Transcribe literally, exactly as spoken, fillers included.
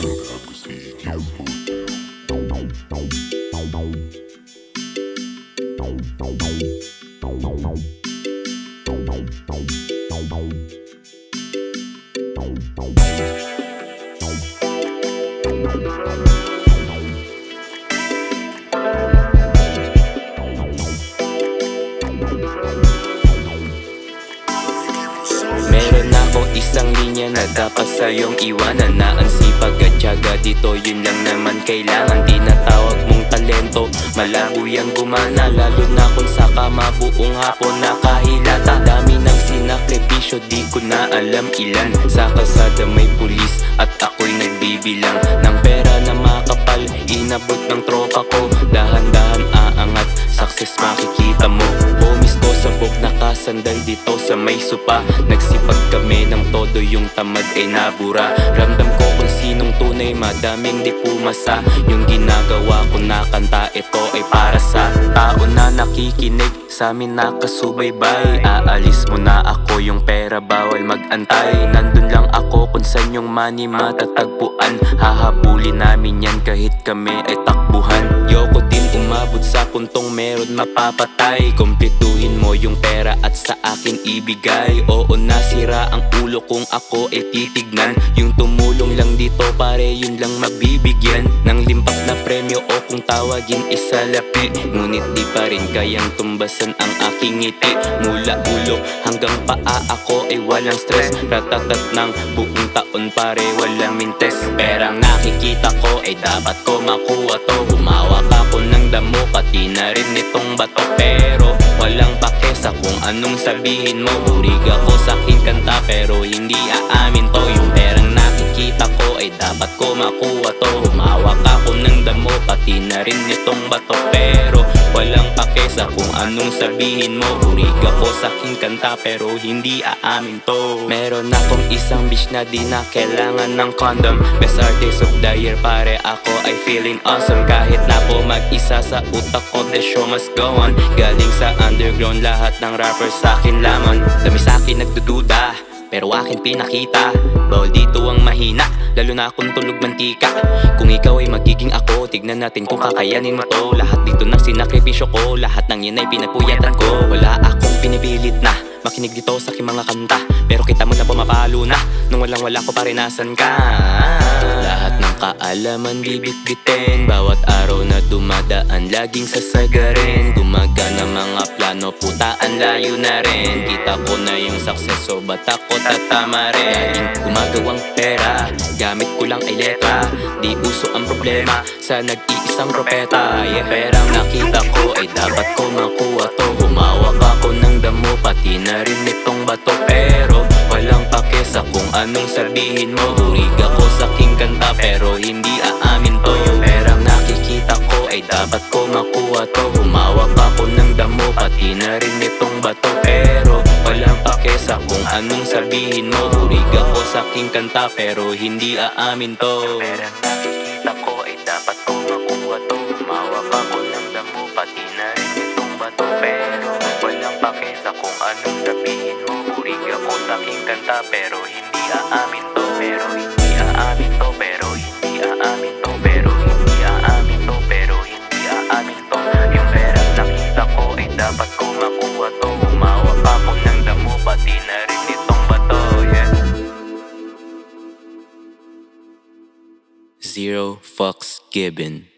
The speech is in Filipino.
Meron akong isang linya na dapat sa'yong iwanan, na ang sipag at tiyaga dito, yun lang naman kailangan. Tinatawag mong talento, malabo yang gumana, lalo na kung saka mabuong hapon nakahilata. Dami ng sinakripisyo, di ko na alam ilan. Sa kalsada may pulis at ako'y nagbibilang ng pera na makapal, inabot ng tropa ko. Dahan-dahan aangat, success makikita mo. Homies ko sabog nakasandal dito sa may sopa. Nagsipag kami ng todo, yung tamad ay nabura. Ramdam ko kung sinong tunay, madaming di pumasa. Yung ginagawa ko na kanta, ito ay para sa tao na nakikinig, sa amin nakasubaybay. Aalis mo na ako, yung pera bawal magantay. Nandun lang ako kung saan yung money matatagpuan. Hahabulin namin yan kahit kami ay takbuhan. Yoko din umabot sa puntong meron mapapatay. Kumpletuhin mo yung pera at sa akin ibigay. Oo, nasira ang ulo kung ako ay titignan. Yung tumulong lang dito pare, yun lang mabibigyan ng limpak na premyo o kung tawagin isa lapi. Ngunit di pa rin kayang tumbasan ang aking ngiti. Mula ulo hanggang paa ako ay walang stress. Ratatat ng buong taon pare, walang mintes. Perang nakikita ko ay dapat ko makuha to. Humawak ako ng damo, pati na rin itong bato. Pero walang pake sa kung anong sabihin mo. Hurig ako sa aking kanta pero hindi aamin to. Yung perang nakikita ko ay dapat ko makuha to. Humawak ako ng damo, pati na rin itong bato. Pero walang pake sa kung anong sabihin mo. Hurig ako sa aking kanta pero hindi aamin to. Meron akong isang bitch na di na kailangan ng condom. Best artist of the year pare, ako ay feeling awesome. Kahit na po mag-isa sa utak ko, the show must go on. Galing sa underground, lahat ng rappers sa akin lamon. Dami sa akin nagdududa, pero akin pinakita. Bawal dito ang mahina, lalo na kung tulog mantika. Kung ikaw ay magiging ako, tignan natin kung kakayanin mo to. Lahat dito ng sinakripisyo ko, lahat ng yan ay pinapuyatan ko. Wala akong pinipilit na makinig dito sa aking mga kanta, pero kita mo na pumapalo na nung walang wala ko pa rin nasan ka. Lahat ng kaalaman bibit-bitin, bawat araw na dumadaan laging sasagarin. Gumagana mga plano, putaan layo na rin. Kita ko na yung success, so ba't ako tatama rin? Laging gumagawang pera, gamit ko lang ay letra. Di uso ang problema sa nag-iisang propeta. Yeah, perang nakita ko ay dapat ko makuha to. Humawak ako ng damo, pati na rin itong bato. Pero walang pake sa kung anong sabihin mo. Hurig ako sa aking kanta pero hindi aamin to. Yung perang nakikita ko ay dapat ko makuha to. Humawak ako ng damo, pati na rin itong bato. Pero walang pake sa kung anong sabihin mo. Hurig ako sa aking kanta pero hindi aamin to. Perang nakikita ko ay dapat ko makuha to. Humawak ako ng damo, pati na rin itong bato. Pero walang pake sa kung anong sabihin mo. Hurig ako sa aking kanta pero hindi aamin to. Pero hindi aamin to. Pero hindi aamin to. Pero hindi aamin to. Pero hindi aamin to. Yung perang nakita ko ay dapat ko makuha to. Humawak ako ng damo, pati na rin itong bato. Yeah. Zero fucks given.